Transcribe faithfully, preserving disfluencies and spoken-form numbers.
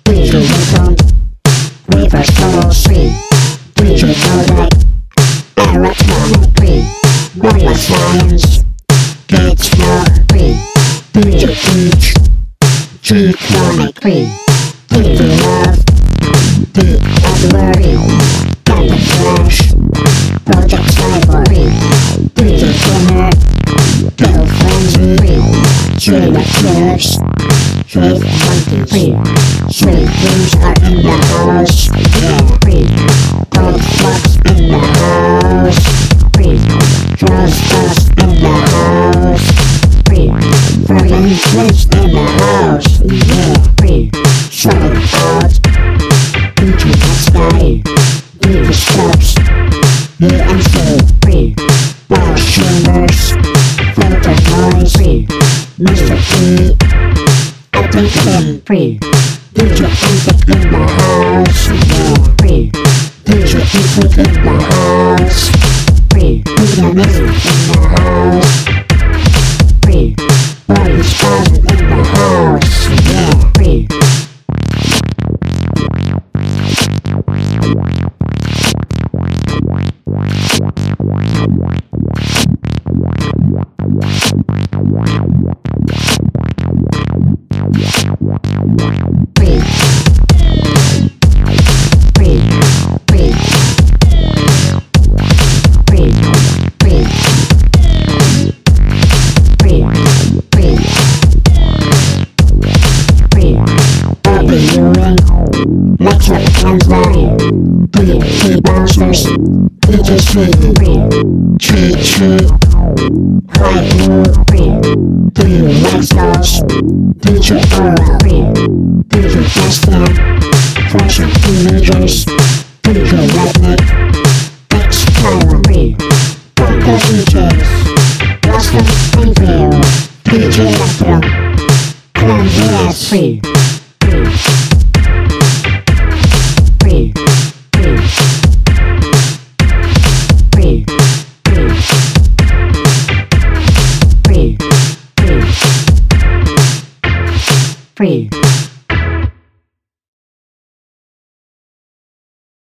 D J Windhond, Rave Our Souls, D J Modek, Aerotronic, Mumbai Science, Ghets Noch, D J Keatch, G-Tronic, Titilove, the oddword, Project Syborg, D J Vnnr, Girlfriends, Supreems, Rave Supreems are in the house, Goldfox in the house, Jozz Dozz in the house, Vermin Twins in the house, yeah, sold out, D J Netsky, D J Stubbs, me and Supreems, Bodyspasm, filter noiz, Mister Pee, Amtek, D J Amtek in the house, yeah, D J Amtek in the house, D J Ms in the house, Bodyspasm in the house, yeah. Ewing, Lextravaganza, Beatbouncers, D J Sigi, Keatch, D J Dozz, D J Roland, D J Deafman, Fashion Teenagers, D J Red X Tyler, Korg D Js, Lost and Real, D J Electro, Korg Ms.